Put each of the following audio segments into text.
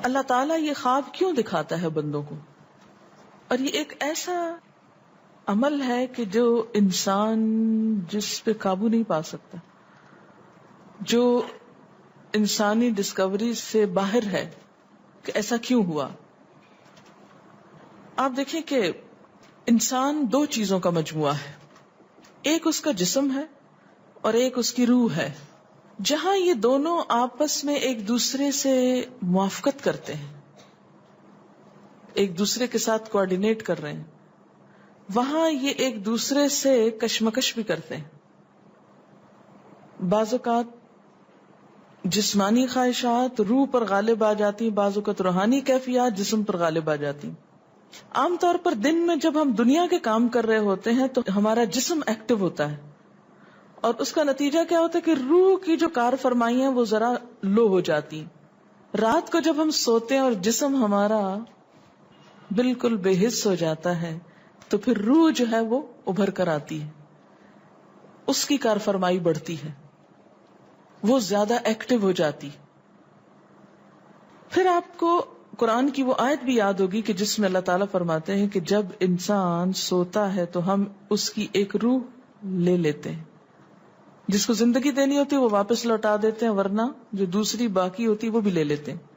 اللہ تعالیٰ یہ خواب کیوں دکھاتا ہے بندوں کو؟ اور یہ ایک ایسا عمل ہے کہ جو انسان جس پہ قابو نہیں پا سکتا، جو انسانی ڈسکوری سے باہر ہے کہ ایسا کیوں ہوا. آپ دیکھیں کہ انسان دو چیزوں کا مجموعہ ہے، ایک اس کا جسم ہے اور ایک اس کی روح ہے. جہاں یہ دونوں آپس میں ایک دوسرے سے موافقت کرتے ہیں، ایک دوسرے کے ساتھ کوآرڈینیٹ کر رہے ہیں، وہاں یہ ایک دوسرے سے کشمکش بھی کرتے ہیں. بعض اوقات جسمانی خواہشات روح پر غالب آ جاتی ہیں، بعض اوقات روحانی کیفیات جسم پر غالب آ جاتی ہیں. عام طور پر دن میں جب ہم دنیا کے کام کر رہے ہوتے ہیں تو ہمارا جسم ایکٹیو ہوتا ہے، اور اس کا نتیجہ کیا ہوتا ہے کہ روح کی جو کار فرمائی ہیں وہ ذرا لو ہو جاتی ہیں. رات کو جب ہم سوتے ہیں اور جسم ہمارا بالکل بے حس ہو جاتا ہے تو پھر روح جو ہے وہ ابھر کر آتی ہے، اس کی کار فرمائی بڑھتی ہے، وہ زیادہ ایکٹیو ہو جاتی. پھر آپ کو قرآن کی وہ آیت بھی یاد ہوگی کہ جس میں اللہ تعالیٰ فرماتے ہیں کہ جب انسان سوتا ہے تو ہم اس کی ایک روح لے لیتے ہیں، جس کو زندگی دینی ہوتی ہے وہ واپس لوٹا دیتے ہیں، ورنہ جو دوسری باقی ہوتی ہے وہ بھی لے لیتے ہیں.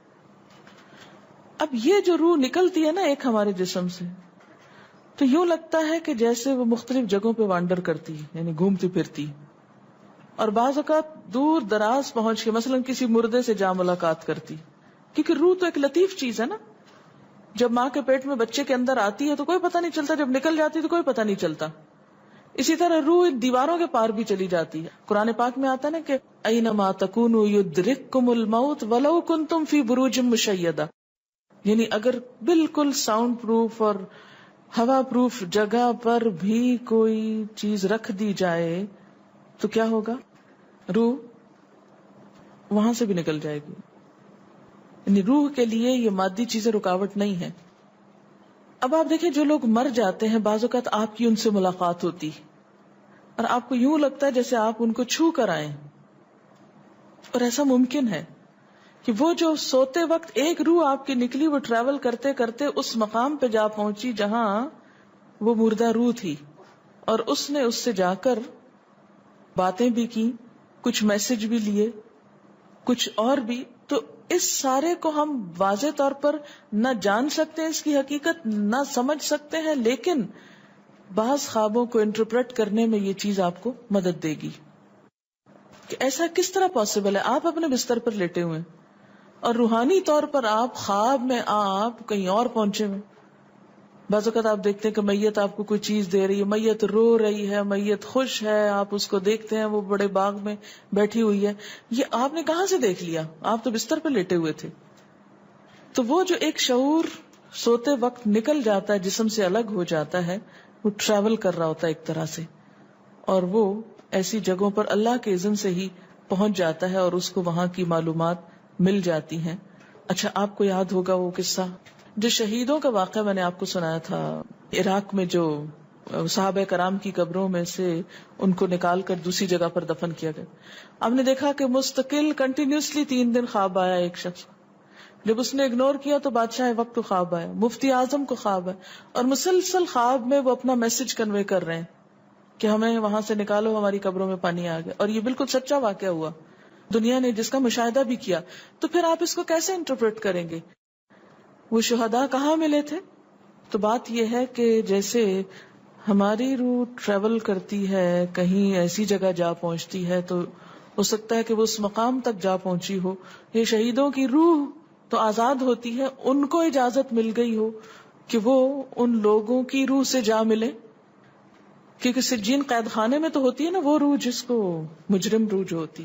اب یہ جو روح نکلتی ہے نا ایک ہمارے جسم سے، تو یوں لگتا ہے کہ جیسے وہ مختلف جگہوں پہ وانڈر کرتی ہے، یعنی گھومتی پھرتی، اور بعض اوقات دور دراز پہنچ کے مثلا کسی مردے سے جا ملاقات کرتی، کیونکہ روح تو ایک لطیف چیز ہے نا. جب ماں کے پیٹ میں بچے کے اندر آتی ہے تو کوئی پتہ نہیں چلتا، جب نکل جاتی تو کوئی پتہ نہیں چلتا. اسی طرح روح دیواروں کے پار بھی چلی جاتی ہے. قرآن پاک میں آتا ہے نا کہ اینما تکونوا یدرککم الموت ولو کنتم فی بروج مشیدہ، یعنی اگر بالکل ساؤنڈ پروف اور ہوا پروف جگہ پر بھی کوئی چیز رکھ دی جائے تو کیا ہوگا؟ روح وہاں سے بھی نکل جائے گی. یعنی روح کے لیے یہ مادی چیزیں رکاوٹ نہیں ہے. اب آپ دیکھیں جو لوگ مر جاتے ہیں بعض اوقات آپ کی ان سے ملاقات ہوتی اور آپ کو یوں لگتا ہے جیسے آپ ان کو چھو کر آئیں، اور ایسا ممکن ہے کہ وہ جو سوتے وقت ایک روح آپ کی نکلی وہ ٹریول کرتے کرتے اس مقام پہ جا پہنچی جہاں وہ مردہ روح تھی، اور اس نے اس سے جا کر باتیں بھی کی، کچھ میسج بھی لیے، کچھ اور بھی. تو اس سارے کو ہم واضح طور پر نہ جان سکتے ہیں، اس کی حقیقت نہ سمجھ سکتے ہیں، لیکن بعض خوابوں کو انٹرپریٹ کرنے میں یہ چیز آپ کو مدد دے گی کہ ایسا کس طرح پاسبل ہے. آپ اپنے بستر پر لیٹے ہوئے اور روحانی طور پر آپ خواب میں آپ کہیں اور پہنچے ہوئے. بعض اوقات آپ دیکھتے ہیں کہ میت آپ کو کوئی چیز دے رہی ہے، میت رو رہی ہے، میت خوش ہے، آپ اس کو دیکھتے ہیں وہ بڑے باغ میں بیٹھی ہوئی ہے. یہ آپ نے کہاں سے دیکھ لیا؟ آپ تو بستر پہ لیٹے ہوئے تھے. تو وہ جو ایک شعور سوتے وقت نکل جاتا ہے، جسم سے الگ ہو جاتا ہے، وہ ٹریول کر رہا ہوتا ہے ایک طرح سے، اور وہ ایسی جگہوں پر اللہ کے اذن سے ہی پہنچ جاتا ہے اور اس کو وہاں کی معلومات مل جاتی ہیں. اچھا آپ کو یاد ہوگا وہ قصہ جو شہیدوں کا واقعہ میں نے آپ کو سنایا تھا، عراق میں جو صحابہ کرام کی قبروں میں سے ان کو نکال کر دوسری جگہ پر دفن کیا گیا. آپ نے دیکھا کہ مستقل کنٹینیوسلی 3 دن خواب آیا ایک شخص، جب اس نے اگنور کیا تو بادشاہ وقت کو خواب آیا، مفتی اعظم کو خواب ہے، اور مسلسل خواب میں وہ اپنا میسج کنوے کر رہے ہیں کہ ہمیں وہاں سے نکالو، ہماری قبروں میں پانی آ گیا. اور یہ بالکل سچا واقعہ ہوا، دنیا نے جس کا مشاہدہ بھی کیا. تو پھر آپ اس کو کیسے انٹرپریٹ کریں گے؟ وہ شہداء کہاں ملے تھے؟ تو بات یہ ہے کہ جیسے ہماری روح ٹریول کرتی ہے، کہیں ایسی جگہ جا پہنچتی ہے، تو ہو سکتا ہے کہ وہ اس مقام تک جا پہنچی ہو. یہ شہیدوں کی روح تو آزاد ہوتی ہے، ان کو اجازت مل گئی ہو کہ وہ ان لوگوں کی روح سے جا ملے، کیونکہ سجین قید خانے میں تو ہوتی ہے نا وہ روح جس کو مجرم روح جو ہوتی،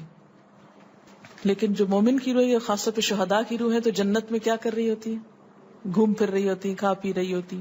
لیکن جو مومن کی روح ہے، خاص طور پہ شہداء کی روح ہے، تو جنت میں کیا کر رہی ہوتی ہے؟ گھوم پھر رہی ہوتی، کھا پی رہی ہوتی.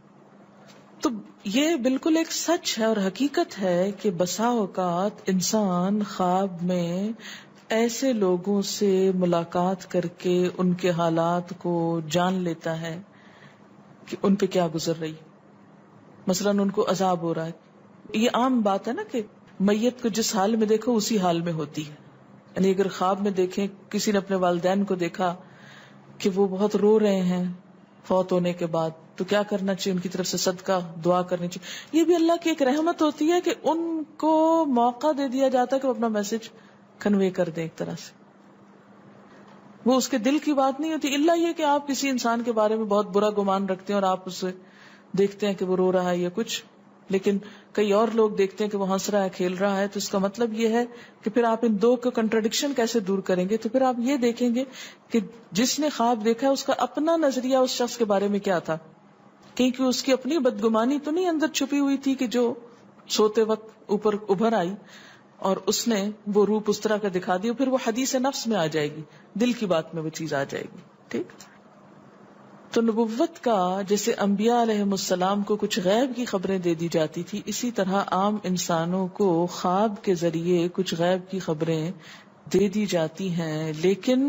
تو یہ بالکل ایک سچ ہے اور حقیقت ہے کہ بسا اوقات انسان خواب میں ایسے لوگوں سے ملاقات کر کے ان کے حالات کو جان لیتا ہے کہ ان پہ کیا گزر رہی. مثلا ان کو عذاب ہو رہا ہے. یہ عام بات ہے نا کہ میت کو جس حال میں دیکھو اسی حال میں ہوتی ہے. یعنی اگر خواب میں دیکھیں کسی نے اپنے والدین کو دیکھا کہ وہ بہت رو رہے ہیں فوت ہونے کے بعد، تو کیا کرنا چاہیے؟ ان کی طرف سے صدقہ دعا کرنی چاہیے. یہ بھی اللہ کی ایک رحمت ہوتی ہے کہ ان کو موقع دے دیا جاتا ہے کہ وہ اپنا میسج کنوے کر دیں. ایک طرح سے وہ اس کے دل کی بات نہیں ہوتی، الا یہ کہ آپ کسی انسان کے بارے میں بہت برا گمان رکھتے ہیں اور آپ اسے دیکھتے ہیں کہ وہ رو رہا ہے یا کچھ، لیکن کئی اور لوگ دیکھتے ہیں کہ وہ ہنس رہا ہے، کھیل رہا ہے. تو اس کا مطلب یہ ہے کہ پھر آپ ان دو کا کنٹرڈکشن کیسے دور کریں گے؟ تو پھر آپ یہ دیکھیں گے کہ جس نے خواب دیکھا ہے اس کا اپنا نظریہ اس شخص کے بارے میں کیا تھا، کیونکہ اس کی اپنی بدگمانی تو نہیں اندر چھپی ہوئی تھی کہ جو سوتے وقت اوپر ابھر آئی اور اس نے وہ روپ اس طرح کا دکھا دیا. پھر وہ حدیث نفس میں آ جائے گی، دل کی بات میں وہ چیز آ جائے گی. ٹھیک. تو نبوت کا جیسے انبیاء علیہ السلام کو کچھ غیب کی خبریں دے دی جاتی تھی، اسی طرح عام انسانوں کو خواب کے ذریعے کچھ غیب کی خبریں دے دی جاتی ہیں. لیکن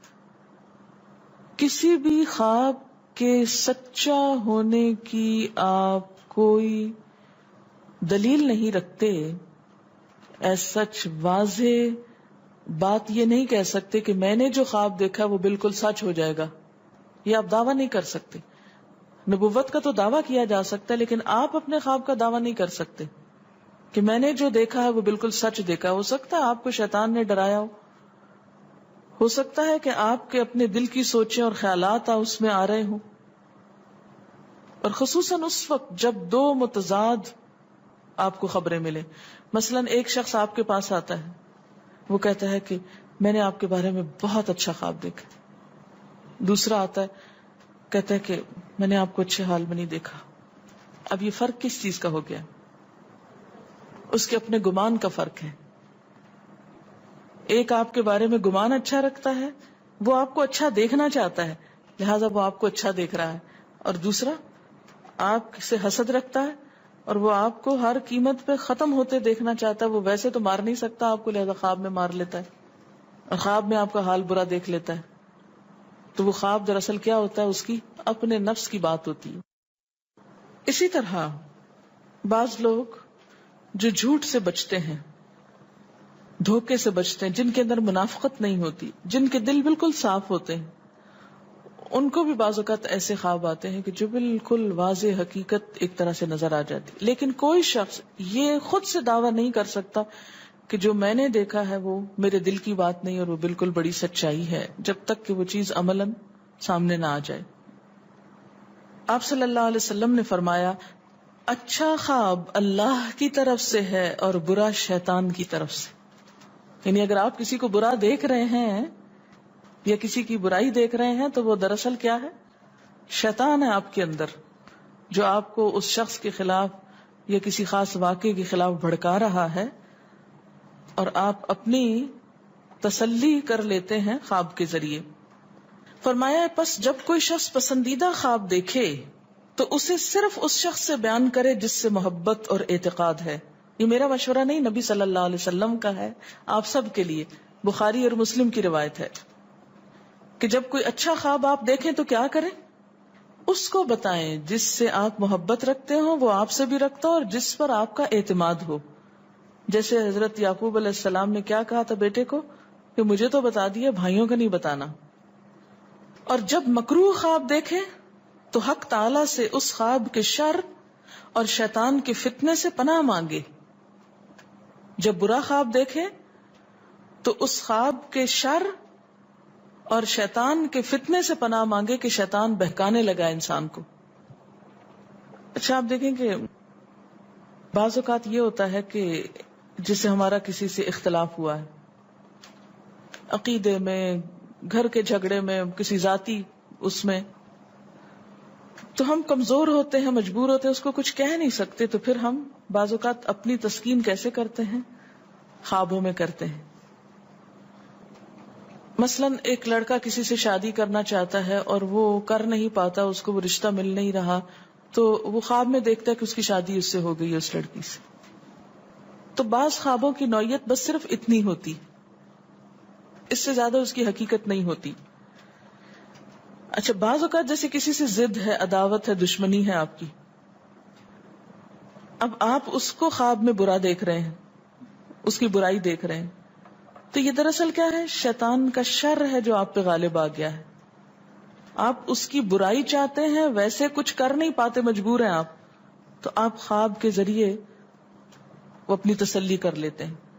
کسی بھی خواب کے سچا ہونے کی آپ کوئی دلیل نہیں رکھتے. ایز سچ واضح بات یہ نہیں کہہ سکتے کہ میں نے جو خواب دیکھا وہ بالکل سچ ہو جائے گا، یہ آپ دعویٰ نہیں کر سکتے. نبوت کا تو دعویٰ کیا جا سکتا ہے، لیکن آپ اپنے خواب کا دعویٰ نہیں کر سکتے کہ میں نے جو دیکھا ہے وہ بالکل سچ دیکھا. ہو سکتا ہے آپ کو شیطان نے ڈرایا ہو سکتا ہے کہ آپ کے اپنے دل کی سوچیں اور خیالات اس میں آ رہے ہوں، اور خصوصاً اس وقت جب دو متضاد آپ کو خبریں ملیں. مثلا ایک شخص آپ کے پاس آتا ہے، وہ کہتا ہے کہ میں نے آپ کے بارے میں بہت اچھا خواب دیکھا. دوسرا آتا ہے کہتا ہے کہ میں نے آپ کو اچھے حال میں نہیں دیکھا. اب یہ فرق کس چیز کا ہو گیا؟ اس کے اپنے گمان کا فرق ہے. ایک آپ کے بارے میں گمان اچھا رکھتا ہے، وہ آپ کو اچھا دیکھنا چاہتا ہے لہذا وہ آپ کو اچھا دیکھ رہا ہے، اور دوسرا آپ سے حسد رکھتا ہے اور وہ آپ کو ہر قیمت پہ ختم ہوتے دیکھنا چاہتا ہے. وہ ویسے تو مار نہیں سکتا آپ کو، لہذا خواب میں مار لیتا ہے اور خواب میں آپ کا حال برا دیکھ لیتا ہے. تو وہ خواب دراصل کیا ہوتا ہے؟ اس کی اپنے نفس کی بات ہوتی ہے. اسی طرح بعض لوگ جو جھوٹ سے بچتے ہیں، دھوکے سے بچتے ہیں، جن کے اندر منافقت نہیں ہوتی، جن کے دل بالکل صاف ہوتے ہیں، ان کو بھی بعض اوقات ایسے خواب آتے ہیں کہ جو بالکل واضح حقیقت ایک طرح سے نظر آ جاتی. لیکن کوئی شخص یہ خود سے دعویٰ نہیں کر سکتا کہ جو میں نے دیکھا ہے وہ میرے دل کی بات نہیں اور وہ بالکل بڑی سچائی ہے، جب تک کہ وہ چیز عملاً سامنے نہ آ جائے. آپ صلی اللہ علیہ وسلم نے فرمایا اچھا خواب اللہ کی طرف سے ہے اور برا شیطان کی طرف سے. یعنی اگر آپ کسی کو برا دیکھ رہے ہیں یا کسی کی برائی دیکھ رہے ہیں تو وہ دراصل کیا ہے؟ شیطان ہے آپ کے اندر، جو آپ کو اس شخص کے خلاف یا کسی خاص واقعے کے خلاف بھڑکا رہا ہے، اور آپ اپنی تسلی کر لیتے ہیں خواب کے ذریعے. فرمایا پس جب کوئی شخص پسندیدہ خواب دیکھے تو اسے صرف اس شخص سے بیان کرے جس سے محبت اور اعتقاد ہے. یہ میرا مشورہ نہیں، نبی صلی اللہ علیہ وسلم کا ہے آپ سب کے لیے. بخاری اور مسلم کی روایت ہے کہ جب کوئی اچھا خواب آپ دیکھیں تو کیا کریں؟ اس کو بتائیں جس سے آپ محبت رکھتے ہو، وہ آپ سے بھی رکھتا ہو اور جس پر آپ کا اعتماد ہو. جیسے حضرت یعقوب علیہ السلام نے کیا کہا تھا بیٹے کو کہ مجھے تو بتا دیا، بھائیوں کا نہیں بتانا. اور جب مکروہ خواب دیکھے تو حق تعالی سے اس خواب کے شر اور شیطان کے فتنے سے پناہ مانگے. جب برا خواب دیکھے تو اس خواب کے شر اور شیطان کے فتنے سے پناہ مانگے کہ شیطان بہکانے لگا انسان کو. اچھا آپ دیکھیں کہ بعض اوقات یہ ہوتا ہے کہ جسے ہمارا کسی سے اختلاف ہوا ہے، عقیدے میں، گھر کے جھگڑے میں، کسی ذاتی اس میں، تو ہم کمزور ہوتے ہیں، مجبور ہوتے ہیں، اس کو کچھ کہہ نہیں سکتے. تو پھر ہم بعض اوقات اپنی تسکین کیسے کرتے ہیں؟ خوابوں میں کرتے ہیں. مثلا ایک لڑکا کسی سے شادی کرنا چاہتا ہے اور وہ کر نہیں پاتا، اس کو وہ رشتہ مل نہیں رہا، تو وہ خواب میں دیکھتا ہے کہ اس کی شادی اس سے ہو گئی ہے، اس لڑکی سے. تو بعض خوابوں کی نوعیت بس صرف اتنی ہوتی، اس سے زیادہ اس کی حقیقت نہیں ہوتی. اچھا بعض اوقات جیسے کسی سے ضد ہے، عداوت ہے، دشمنی ہے آپ کی، اب آپ اس کو خواب میں برا دیکھ رہے ہیں، اس کی برائی دیکھ رہے ہیں، تو یہ دراصل کیا ہے؟ شیطان کا شر ہے جو آپ پہ غالب آ گیا ہے. آپ اس کی برائی چاہتے ہیں، ویسے کچھ کر نہیں پاتے، مجبور ہیں آپ، تو آپ خواب کے ذریعے وہ اپنی تسلی کر لیتے ہیں.